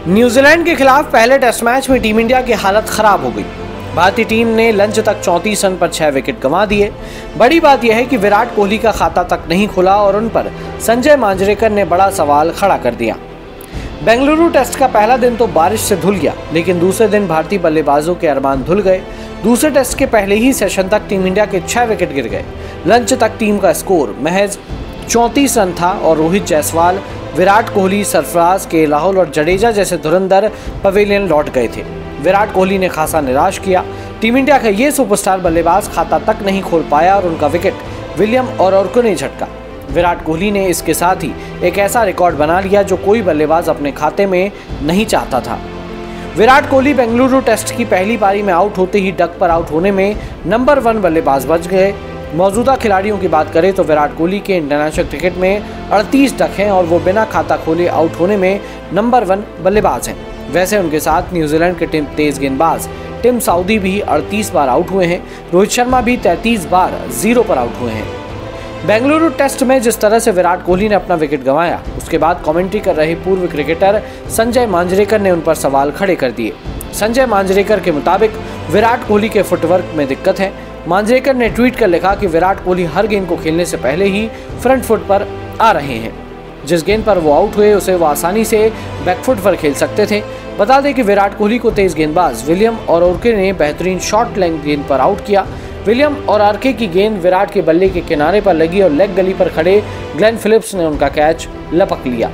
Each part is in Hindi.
न्यूजीलैंड के खिलाफ पहले टेस्ट मैच में टीम इंडिया की हालत खराब हो गई। भारतीय टीम ने लंच तक 34 रन पर 6 विकेट गंवा दिए। बड़ी बात यह है कि विराट कोहली का खाता तक नहीं खुला और उन पर संजय मांजरेकर ने बड़ा सवाल खड़ा कर दिया। बेंगलुरु टेस्ट का पहला दिन तो बारिश से धुल गया, लेकिन दूसरे दिन भारतीय बल्लेबाजों के अरमान धुल गए। दूसरे टेस्ट के पहले ही सेशन तक टीम इंडिया के 6 विकेट गिर गए। लंच तक टीम का स्कोर महज 34 रन था और रोहित जायसवाल, विराट कोहली, सरफराज के, राहुल और जडेजा जैसे धुरंधर पवेलियन लौट गए थे। विराट कोहली ने खासा निराश किया। टीम इंडिया का ये सुपरस्टार बल्लेबाज खाता तक नहीं खोल पाया और उनका विकेट विलियम और ने झटका। विराट कोहली ने इसके साथ ही एक ऐसा रिकॉर्ड बना लिया जो कोई बल्लेबाज अपने खाते में नहीं चाहता था। विराट कोहली बेंगलुरु टेस्ट की पहली पारी में आउट होते ही डक पर आउट होने में नंबर 1 बल्लेबाज बच गए। मौजूदा खिलाड़ियों की बात करें तो विराट कोहली के इंटरनेशनल क्रिकेट में 38 डक हैं और वो बिना खाता खोले आउट होने में नंबर 1 बल्लेबाज हैं। वैसे उनके साथ न्यूजीलैंड के तेज गेंदबाज टिम साउदी भी 38 बार आउट हुए हैं। रोहित शर्मा भी 33 बार 0 पर आउट हुए हैं। बेंगलुरु टेस्ट में जिस तरह से विराट कोहली ने अपना विकेट गंवाया, उसके बाद कमेंट्री कर रहे पूर्व क्रिकेटर संजय मांजरेकर ने उन पर सवाल खड़े कर दिए। संजय मांजरेकर के मुताबिक विराट कोहली के फुटवर्क में दिक्कत है। मांजरेकर ने ट्वीट कर लिखा कि विराट कोहली हर गेंद को खेलने से पहले ही फ्रंट फुट पर आ रहे हैं। जिस गेंद पर वो आउट हुए उसे वो आसानी से बैकफुट पर खेल सकते थे। बता दें कि विराट कोहली को तेज गेंदबाज विलियम और ने बेहतरीन शॉर्ट लेंथ गेंद पर आउट किया। विलियम और की गेंद विराट के बल्ले के किनारे पर लगी और लेग गली पर खड़े ग्लेन फिलिप्स ने उनका कैच लपक लिया।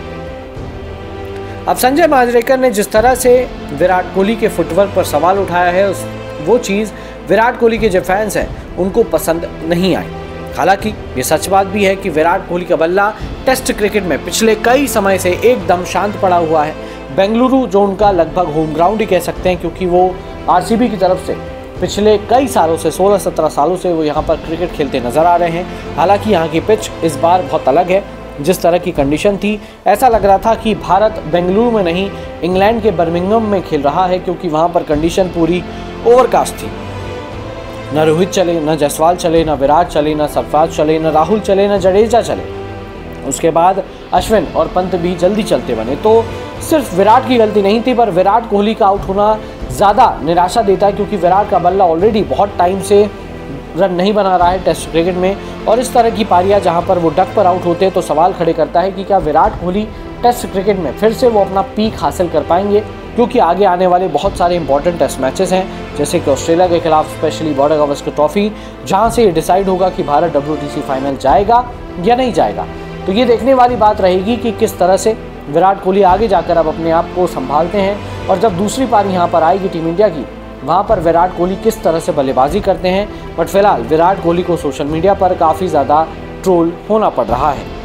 अब संजय मांजरेकर ने जिस तरह से विराट कोहली के फुटवर्क पर सवाल उठाया है, वो चीज़ विराट कोहली के जो फैंस हैं उनको पसंद नहीं आई। हालांकि ये सच बात भी है कि विराट कोहली का बल्ला टेस्ट क्रिकेट में पिछले कई समय से एकदम शांत पड़ा हुआ है। बेंगलुरु जो उनका लगभग होम ग्राउंड ही कह सकते हैं, क्योंकि वो आरसीबी की तरफ से पिछले कई सालों से 16-17 सालों से वो यहाँ पर क्रिकेट खेलते नजर आ रहे हैं। हालांकि यहाँ की पिच इस बार बहुत अलग है। जिस तरह की कंडीशन थी, ऐसा लग रहा था कि भारत बेंगलुरु में नहीं इंग्लैंड के बर्मिंघम में खेल रहा है, क्योंकि वहाँ पर कंडीशन पूरी ओवरकास्ट थी। न रोहित चले, न जायसवाल चले, न विराट चले, न सरफराज चले, न राहुल चले, न जडेजा चले। उसके बाद अश्विन और पंत भी जल्दी चलते बने। तो सिर्फ विराट की गलती नहीं थी, पर विराट कोहली का आउट होना ज़्यादा निराशा देता है, क्योंकि विराट का बल्ला ऑलरेडी बहुत टाइम से रन नहीं बना रहा है टेस्ट क्रिकेट में। और इस तरह की पारियां जहां पर वो डक पर आउट होते हैं तो सवाल खड़े करता है कि क्या विराट कोहली टेस्ट क्रिकेट में फिर से वो अपना पीक हासिल कर पाएंगे, क्योंकि आगे आने वाले बहुत सारे इंपॉर्टेंट टेस्ट मैचेस हैं, जैसे कि ऑस्ट्रेलिया के खिलाफ स्पेशली बॉर्डर गावस्कर ट्रॉफी, जहां से ये डिसाइड होगा कि भारत WTC फाइनल जाएगा या नहीं जाएगा। तो ये देखने वाली बात रहेगी कि किस तरह से विराट कोहली आगे जाकर अब अपने आप को संभालते हैं, और जब दूसरी पारी यहाँ पर आएगी टीम इंडिया की, वहाँ पर विराट कोहली किस तरह से बल्लेबाजी करते हैं। बट फिलहाल विराट कोहली को सोशल मीडिया पर काफ़ी ज़्यादा ट्रोल होना पड़ रहा है।